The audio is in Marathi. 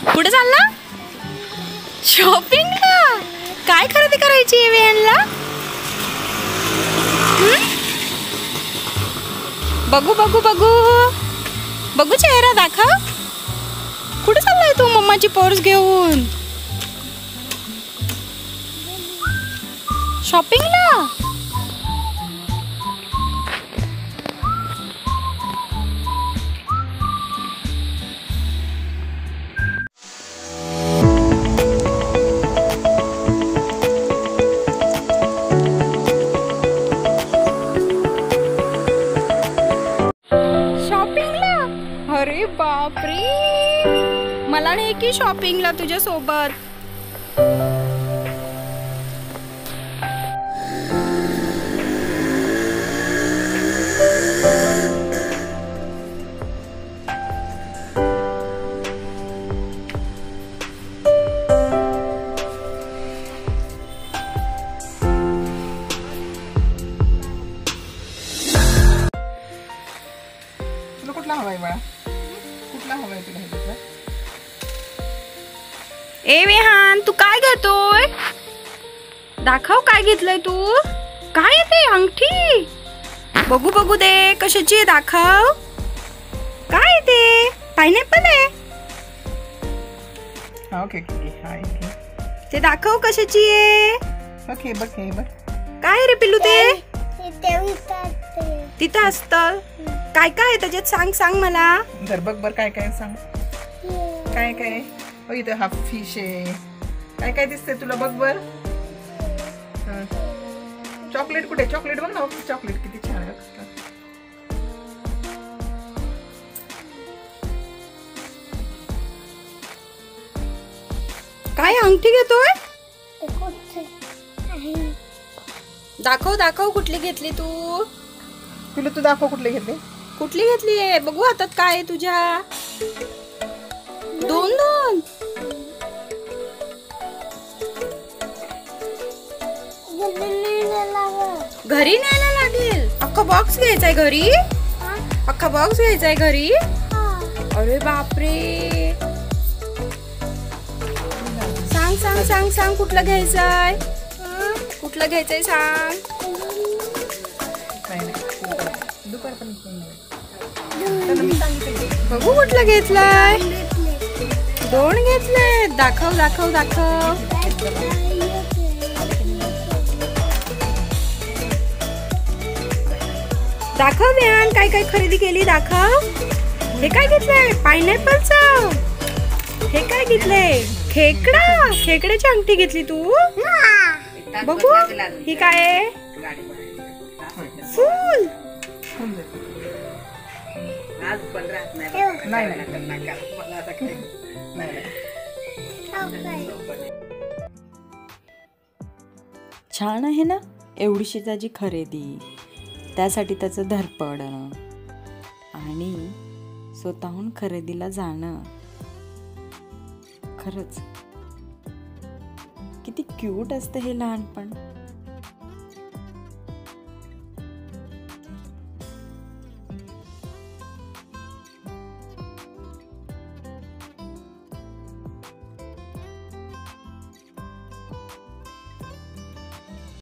कुठे चालला? शॉपिंगला. काय खरेदी करायची आहे वेळेला? बघू बघू बघू बघू चेहरा दाखव. कुठे चाललाय तू मम्माची पर्स घेऊन? शॉपिंगला. अरे बापरे, मला नाही की शॉपिंगला तुझ्या सोबत. तुला कुठला हवाय बाळा? कुठला हवाय तुला? हे ए विहान, तू काय घेतोय? दाखव काय घेतलंय तू. काय आहे ते? अंगठी. बघू बघू दे कशाची आहे, दाखव. काय ते? पायनॅपल आहे. Okay okay hi. ते दाखव कशाची आहे. ओके बघ हे बघ. काय रे पिल्लू ते? तिथं असतं. काय काय आहे त्याच्यात? सांग सांग मला. जर बघ बर काय काय सांग. काय काय? हो इथं हा फिश आहे. काय काय दिसतंय तुला? बघ बर. चॉकलेट कुठे? चॉकलेट बघ ना. चॉकलेट किती छान आहे. काय अंगठी घेतोय? दाखव दाखव कुठली घेतली तू. तुला तू दाखव कुठले घेतले. कुठली घेतली आहे बघू. हातात काय आहे तुझ्या? दोन दोन. घरी न्यायला लागेल. अख्खा बॉक्स घ्यायचाय घरी. अख्खा बॉक्स घ्यायचाय घरी. अरे बापरे. सांग सांग सांग सांग कुठला घ्यायचाय. कुठला घ्यायचंय सांग. बघू कुठला घेतलाय. दोन घेतले. दाखव दाखव दाखव. दाखव व्यान काय काय खरेदी केली. दाखव. हे काय घेतलंय? पायनॅपलचं. हे काय घेतलंय? खेकडा. खेकड्याची अंगठी घेतली तू. बघू ही काय आहे. फूल. छान आहे ना. एवढीशी त्याची खरेदी, त्यासाठी त्याचं धडपडणं आणि स्वतःहून खरेदीला जाणं. खरंच किती क्यूट असतं हे लहानपण.